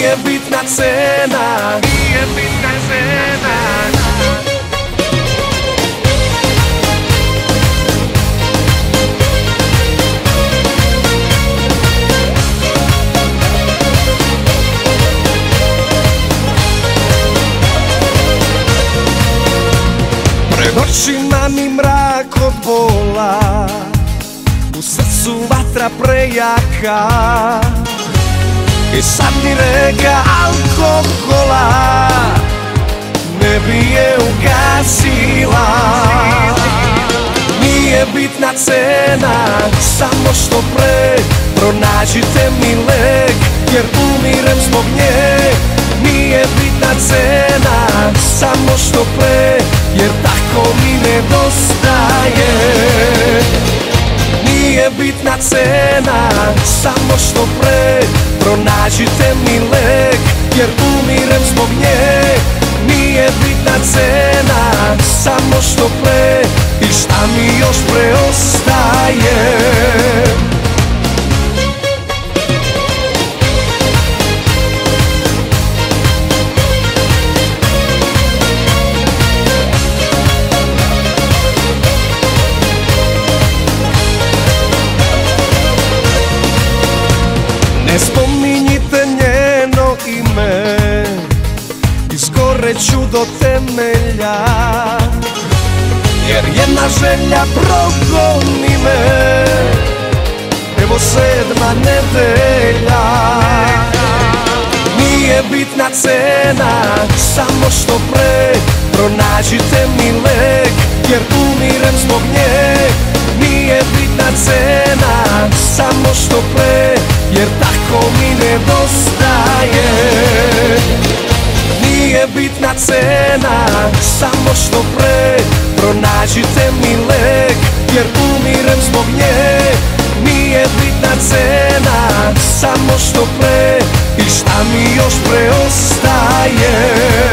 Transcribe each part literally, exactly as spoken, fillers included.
Nije bitna cena, nije bitna cena. Pred očima mi mrak od bola, u srcu vatra prejaka, i sad ni reka alkohola ne bi je ugasila. Nije bitna cena, samo što pre pronađite mi lek, jer umirem zbog nje. Nije bitna cena, samo što pre, jer tako mi nedostaje. Nije bitna cena, samo što pre pronađite mi lek, jer umirem zbog nje. Nije bitna cena, samo što pre, i šta mi još preostaje. Ne spominjite njeno ime, izgoreću do temelja, jer jedna želja progoni me. Evo sedma nedelja. Nije bitna cena, samo što pre pronađite mi lek, jer umirem zbog nje. Nije bitna cena, samo što pre, jer tako mi nedostaje. Nije bitna cena, samo što pre pronađite mi lek, jer umirem zbog nje. Nije bitna cena, samo što pre, i šta mi još preostaje.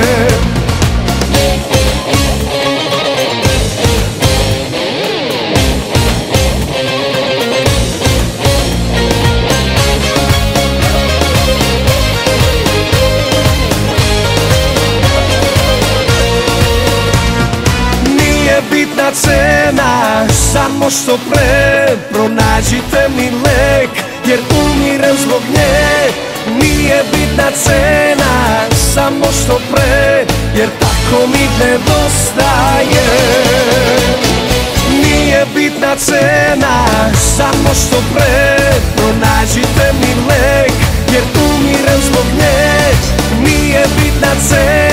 Bitna cena, samo što pre pronađite mi lek, jer umirem zbog nje. Nije bitna cena, samo što pre, jer tako mi nedostaje. Nije bitna cena, samo što pre pronađite mi lek, jer umirem zbog nje. Nije bitna cena,